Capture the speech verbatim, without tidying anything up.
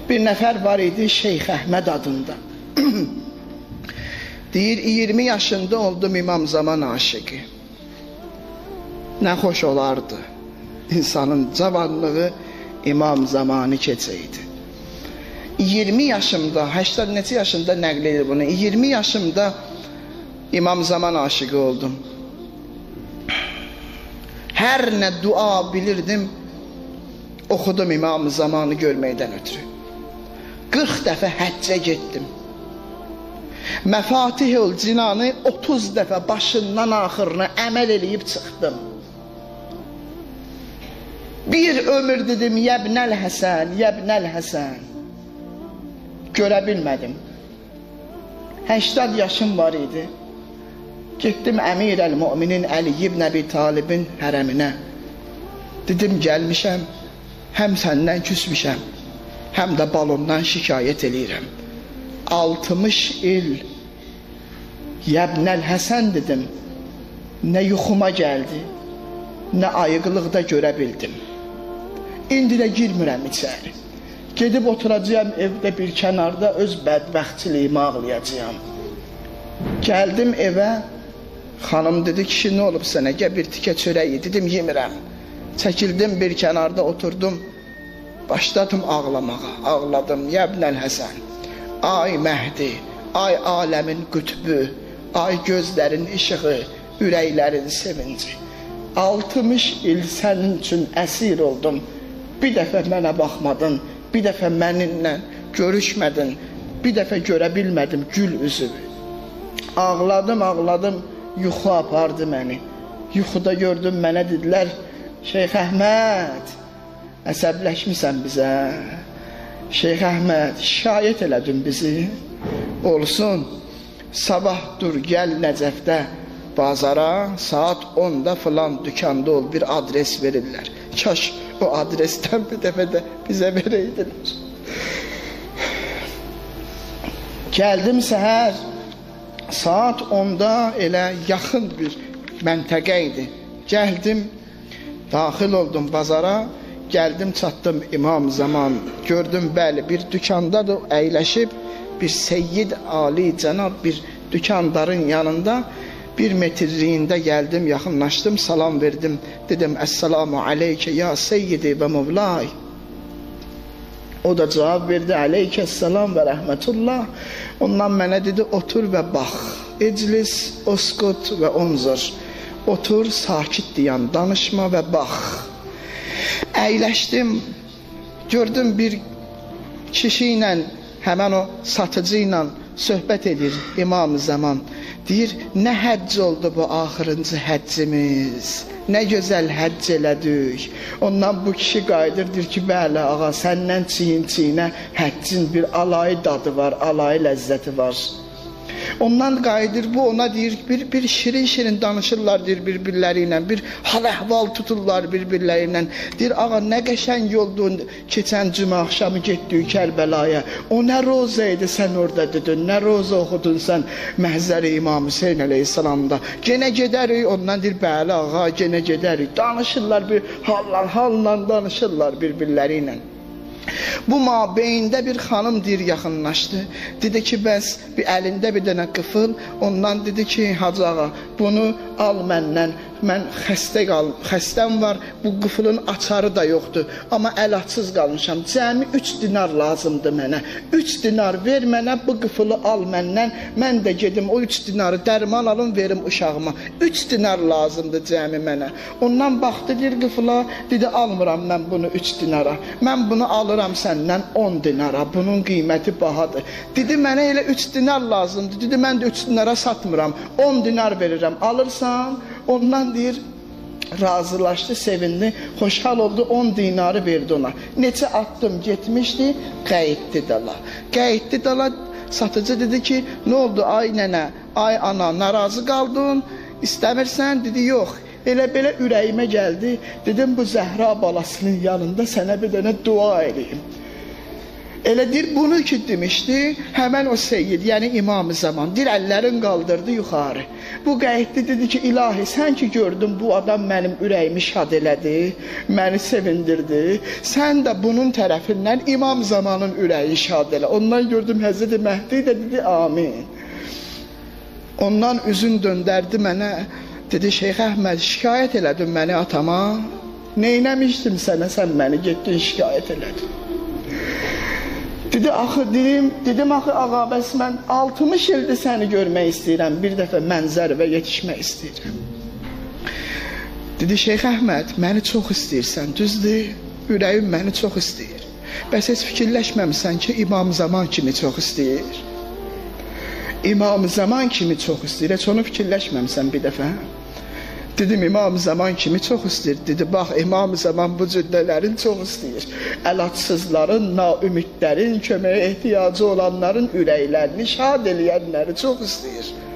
Bir nəfər var idi Şeyx Əhməd adında. Deyir, iyirmi yaşında oldum İmam Zaman aşıqı. Nə xoş olardı insanın cavanlığı İmam Zamanı keçəydi. iyirmi yaşımda, səksən neçə yaşında nəql edir bunu, iyirmi yaşımda İmam Zaman aşıqı oldum. Hər nə dua bilirdim, oxudum İmam Zamanı görməkdən ötürü. qırx dəfə həccə getdim. Məfatihül Cinanı otuz dəfə başından axırına əməl eləyib çıxdım. Bir ömür dedim, Yəbnəl Həsən, Yəbnəl Həsən. Görə bilmədim. səksən yaşım var idi. Getdim Əmir əl-Müminin Əli ibn Əbi Talibin hərəminə. Dedim, gəlmişəm, həm səndən küsmüşəm, həm də balondan şikayət eləyirəm. altmış il Yəbnəl Həsən dedim, nə yuxuma gəldi, nə ayıqlıqda görə bildim. İndi də girmirəm içəri. Gedib oturacağım evdə bir kənarda öz bədbəxtçiliyimi ağlayacağım. Gəldim evə, xanım dedi, kişi nə olub sənə, gəl bir tikə çörəyi, dedim, yemirəm. Çəkildim bir kənarda oturdum, başladım ağlamağa, ağladım. Yəbnəl Həsən, ay Məhdi, ay aləmin qütbü, ay gözlərin işığı, ürəklərin sevinci. altmış il sənin üçün əsir oldum, bir dəfə mənə baxmadın, bir dəfə mənimlə görüşmədin, bir dəfə görə bilmədim gül üzümü. Ağladım, ağladım, yuxu apardı məni. Yuxuda gördüm, mənə dedilər, Şeyx Əhməd, əsəbləşmisən bizə. Şeyx Əhməd, şikayət elədin bizi. Olsun, sabah dur, gəl Nəcəfdə bazara, saat onda filan dükanda ol, bir adres verirlər. Kaş o adresdən bir dəfə də bizə verəydilər. Gəldim səhər, saat onda elə yaxın bir məntəqə idi. Gəldim, daxil oldum bazara, gəldim, çatdım İmam Zaman. Gördüm, bəli, bir dükandadır, əyləşib, bir seyyid ali cənab bir dükandarın yanında, bir metrliyində gəldim, yaxınlaşdım, salam verdim. Dedim, Əssalamu aleykə ya seyyidi və mevlay. O da cavab verdi, aleykəssalam və rəhmətullah. Ondan mənə dedi, otur və bax. İclis, oskut və onzur. Otur, sakit deyən, danışma və bax. Əyləşdim, gördüm bir kişi ilə, həmən o satıcı ilə söhbət edir İmam Zaman. Deyir, nə həcc oldu bu axırıncı həccimiz, nə gözəl həcc elədik. Ondan bu kişi qayıdırdır ki, bəli ağa, səndən çiyin-çiyinə həccin bir alayı dadı var, alayı ləzzəti var. Ondan qayıdır, bu ona deyir, bir, bir şirin-şirin danışırlar deyir bir-birləri ilə, bir hal-əhval tuturlar bir-birləri ilə. Deyir, ağa, nə qəşəng yoldu keçən cümə axşamı getdik Kərbəlaya. O nə roza idi sən orada dedin, nə roza oxudun sən Məhzəri İmam Hüseyin əleyhissalamda. Genə gedərik, ondan deyir, bəli ağa, genə gedərik. Danışırlar, bir halla, halla danışırlar bir-birləri ilə. Bu mabeyində bir xanım deyir, yaxınlaşdı. Dedi ki, bəs bir əlində bir dənə qıfıl, ondan dedi ki, Hacı ağa, bunu al məndən, mən xəstə qal, xəstəm var, bu qıfılın açarı da yoxdur, amma əl açsız qalmışam, cəmi üç dinar lazımdır mənə, üç dinar ver mənə, bu qıfılı al məndən, mən də gedim o üç dinarı dərman alım, verim uşağıma, üç dinar lazımdır cəmi mənə. Ondan baxdı deyir qıfıla, dedi, almıram mən bunu üç dinara, mən bunu alıram səndən on dinara, bunun qiyməti bahadır. Dedi, mənə elə üç dinar lazımdır, dedi, mən də üç dinara satmıram, on dinar verirəm, alırsan, ondan deyir, razılaşdı, sevindi, xoşhal oldu, on dinarı verdi ona. Neçə atdım getmişdi, qayıtdı dala. Qayıtdı dala, satıcı dedi ki, nə oldu ay nənə, ay ana, narazı qaldın, istəmirsən, dedi, yox. Elə belə ürəyimə gəldi, dedim, bu Zəhra balasının yanında sənə bir dənə dua edeyim. Elədir bunu ki demişdi, həmən o seyyid, yəni İmam-ı Zaman, dir əllərin qaldırdı yuxarı. Bu qayıtdı, dedi ki, ilahi, sən ki gördün bu adam mənim ürəyimi şad elədi, məni sevindirdi, sən də bunun tərəfindən İmam Zamanın ürəyi şad elə. Ondan gördüm Həzreti Məhdi də dedi, amin. Ondan üzün döndərdi mənə, dedi, Şeyx Əhməd, şikayət elədin məni atama, neynəmişdim sənə, sən məni getdin şikayət elədin. Dedi, axı, dedim, dedim, axı, ağa, bəs mən altmış ildir səni görmək istəyirəm, bir dəfə mənzərəvə yetişmək istəyirəm. Dedi, Şeyx Əhməd, məni çox istəyirsən, düzdür, ürəyim məni çox istəyir. Bəs heç fikirləşməmsən ki, İmam Zaman kimi çox istəyir. İmam Zaman kimi çox istəyir, heç onu fikirləşməmsən bir dəfə. Dedim, İmam Zaman kimi çox istəyir. Dedi, bax, İmam Zaman bu cüddələrin çox istəyir. Əlacsızların, naümidlərin, köməyə ehtiyacı olanların ürəklərini şad eləyənləri çox istəyir.